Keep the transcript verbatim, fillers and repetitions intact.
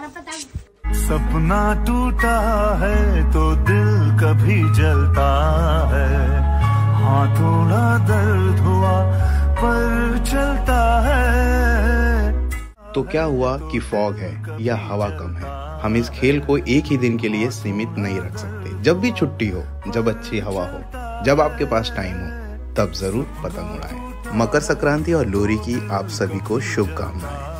हमारा पतंग। सपना टूटा है तो दिल कभी जलता है, हाँ थोड़ा दर्द हुआ पर चलता है। तो क्या हुआ कि फॉग है या हवा कम है, हम इस खेल को एक ही दिन के लिए सीमित नहीं रख सकते। जब भी छुट्टी हो, जब अच्छी हवा हो, जब आपके पास टाइम हो, तब जरूर पतंग उड़ाएं। मकर संक्रांति और लोहड़ी की आप सभी को शुभकामनाएं।